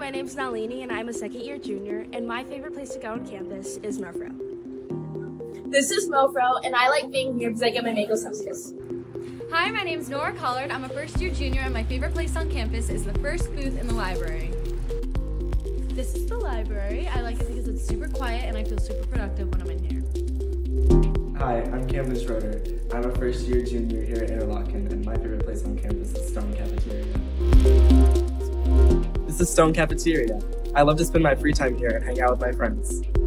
my name's Nalini and I'm a second-year junior, and my favorite place to go on campus is Mofro. This is Mofro, and I like being here because I get my mango Celsius. Hi, my name's Nora Collard. I'm a first-year junior, and my favorite place on campus is the first booth in the library. This is the library. I like it because it's super quiet and I feel super productive when I'm in here. Hi, I'm Campus Schroeder. I'm a first-year junior here at Interlochen, and my favorite place on campus is Stone Cafeteria. This is Stone Cafeteria. I love to spend my free time here and hang out with my friends.